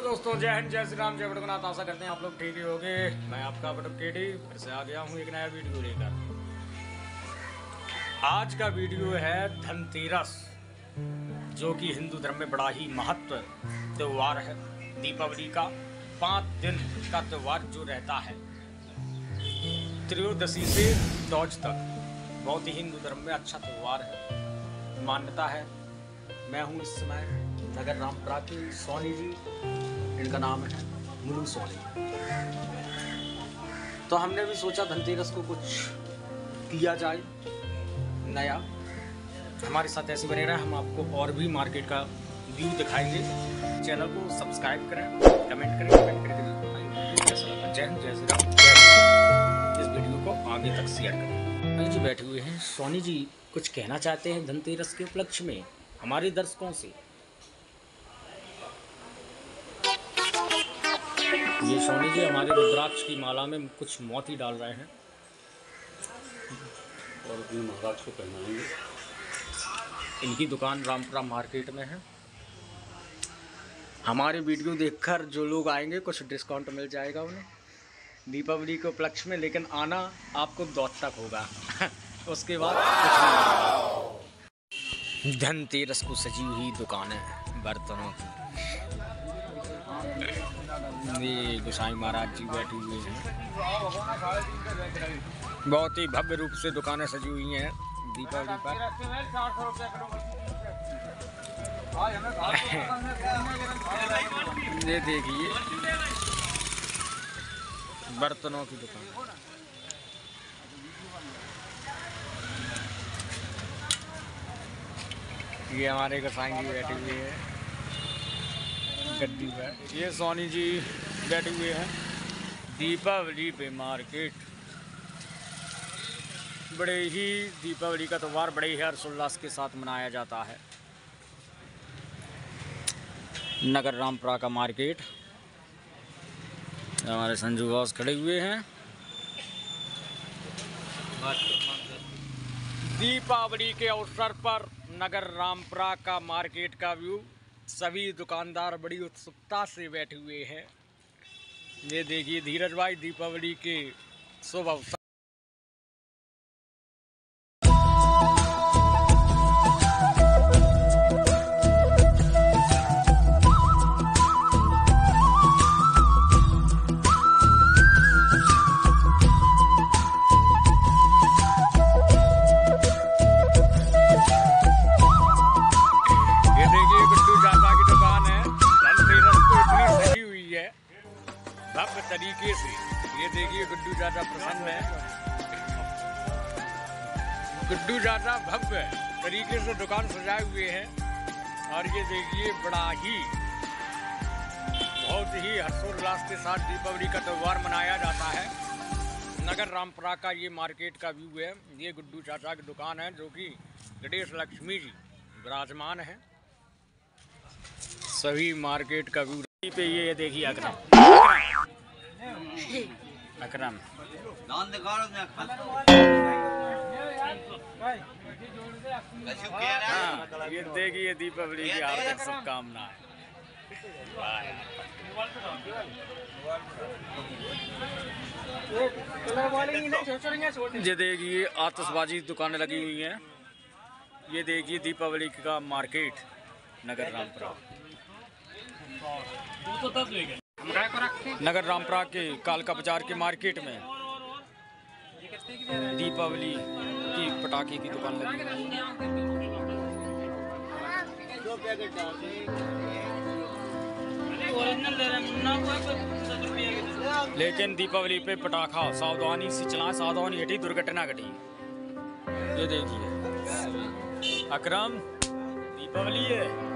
दोस्तों, जय हिंद, जय श्री राम, जय बड़गनाथ। आशा करते हैं आप लोग ठीक ही होंगे। मैं आपका बटक केडी फिर से आ गया हूँ एक नया वीडियो लेकर। आज का वीडियो है धनतेरस, जो कि हिंदू धर्म में बड़ा ही महत्व त्योहार है। दीपावली का 5 दिन का त्योहार जो रहता है, त्रयोदशी से दौज तक, बहुत ही हिंदू धर्म में अच्छा त्योहार है, मान्यता है। मैं हूँ इस समय नगर रामपुरा के सोनी जी, इनका नाम है मुलू सोनी। तो हमने भी सोचा धनतेरस को कुछ किया जाए नया। हमारे साथ ऐसे बने रहे, हम आपको और भी मार्केट का व्यू दिखाएंगे। चैनल को सब्सक्राइब करें, कमेंट करें, कैसा लगा। जय हिंद, जय श्री राम। इस वीडियो को आगे तक शेयर करें। जी बैठे हुए हैं सोनी जी, कुछ कहना चाहते हैं धनतेरस के उपलक्ष्य में हमारे दर्शकों से। ये सोनी जी हमारे रुद्राक्ष की माला में कुछ मोती डाल रहे हैं और अपने महाराज को पहनाएंगे। इनकी दुकान रामपुरा मार्केट में है। हमारे वीडियो देखकर जो लोग आएंगे कुछ डिस्काउंट मिल जाएगा उन्हें दीपावली के उपलक्ष्य में, लेकिन आना आपको दौत तक होगा। उसके बाद कुछ। धनतेरस को सजी हुई दुकान है बर्तनों की। ये गोसाई महाराज जी बैठे हुए हैं। बहुत ही भव्य रूप से दुकानें सजी हुई हैं दीपावली पर। ये देखिए बर्तनों की दुकान। ये हमारे गोसाई जी बैठे हुए हैं गद्दी पर। ये सोनी जी बैठे हुए हैं दीपावली पे मार्केट। बड़े ही दीपावली का त्यौहार बड़े ही हर्षोल्लास के साथ मनाया जाता है। नगर रामपुरा का मार्केट। हमारे संजू बॉस खड़े हुए हैं। दीपावली के अवसर पर नगर रामपुरा का मार्केट का व्यू। सभी दुकानदार बड़ी उत्सुकता से बैठे हुए हैं। ये देखिए धीरज भाई, दीपावली के शुभ अवसर। भव्य तरीके से ये देखिए गुड्डू चाचा प्रसन्न है। गुड्डू चाचा भव्य तरीके से दुकान सजाए हुए हैं और ये देखिए बड़ा ही बहुत ही हर्षोल्लास के साथ दीपावली का त्यौहार मनाया जाता है। नगर रामपुरा का ये मार्केट का व्यू है। ये गुड्डू चाचा की दुकान है जो कि गणेश लक्ष्मी जी विराजमान है। सभी मार्केट का व्यू पे ये देखिए अकरम ये देखिए दीपावली की हार्दिक शुभकामनाएं। ये देखिए आतिशबाजी दुकानें लगी हुई हैं। ये देखिए दीपावली का मार्केट नगर रामपुरा। नगर रामपुरा के कालका बाजार के मार्केट में दीपावली की पटाखे की दुकान लगी है। लेकिन दीपावली पे पटाखा सावधानी से चलाएं, सावधानी घटी दुर्घटना घटी। ये देखिए अकरम, दीपावली है।